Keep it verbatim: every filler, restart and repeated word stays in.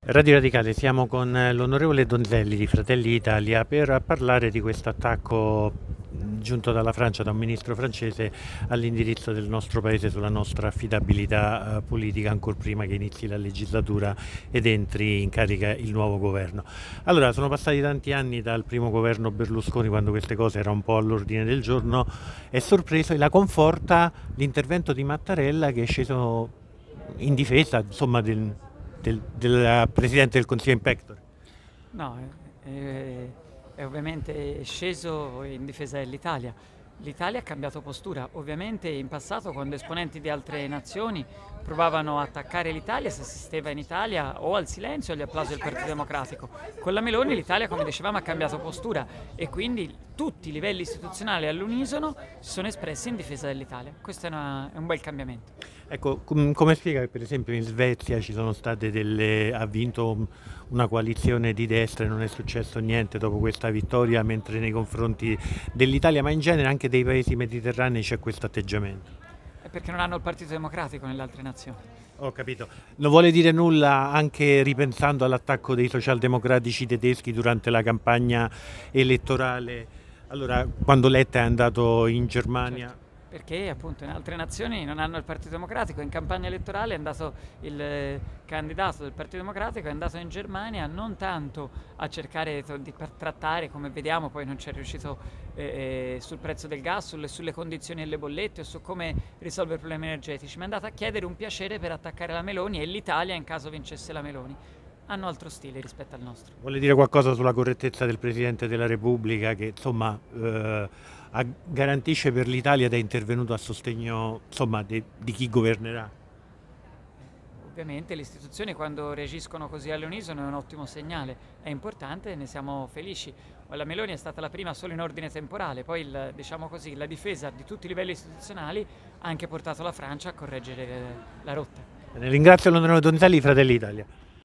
Radio Radicale, siamo con l'onorevole Donzelli di Fratelli d'Italia per parlare di questo attacco giunto dalla Francia, da un ministro francese, all'indirizzo del nostro paese sulla nostra affidabilità eh, politica, ancor prima che inizi la legislatura ed entri in carica il nuovo governo. Allora, sono passati tanti anni dal primo governo Berlusconi, quando queste cose erano un po' all'ordine del giorno. È sorpreso e la conforta l'intervento di Mattarella, che è sceso in difesa, insomma, del del, del Presidente del Consiglio in pectore. No, è, è- è ovviamente sceso in difesa dell'Italia. L'Italia ha cambiato postura. Ovviamente in passato, quando esponenti di altre nazioni provavano a attaccare l'Italia, si assisteva in Italia o al silenzio o agli applausi del Partito Democratico. Con la Meloni l'Italia, come dicevamo, ha cambiato postura e quindi tutti i livelli istituzionali all'unisono si sono espressi in difesa dell'Italia. Questo è, una- è un bel cambiamento. Ecco, com- come spiega che per esempio in Svezia ci sono state delle, ha vinto un- una coalizione di destra e non è successo niente dopo questa vittoria, mentre nei confronti dell'Italia, ma in genere anche dei paesi mediterranei, c'è questo atteggiamento? È perché non hanno il Partito Democratico nelle altre nazioni. Ho capito. Non vuole dire nulla anche ripensando all'attacco dei socialdemocratici tedeschi durante la campagna elettorale? Allora, quando Letta è andato in Germania. Certo, perché appunto in altre nazioni non hanno il Partito Democratico. In campagna elettorale è andato il eh, candidato del Partito Democratico, è andato in Germania non tanto a cercare to- di per trattare, come vediamo, poi non ci è riuscito eh, eh, sul prezzo del gas, sulle, sulle condizioni delle bollette o su come risolvere i problemi energetici, ma è andato a chiedere un piacere per attaccare la Meloni e l'Italia in caso vincesse la Meloni. Hanno altro stile rispetto al nostro. Vuole dire qualcosa sulla correttezza del Presidente della Repubblica che insomma eh, ha- garantisce per l'Italia ed è intervenuto a sostegno insomma, de- di chi governerà? Ovviamente le istituzioni quando reagiscono così all'unisono è un ottimo segnale, è importante e ne siamo felici. La Meloni è stata la prima solo in ordine temporale, poi il- diciamo così, la difesa di tutti i livelli istituzionali ha anche portato la Francia a correggere eh, la rotta. Bene, ringrazio l'onorevole Donzelli, Fratelli d'Italia.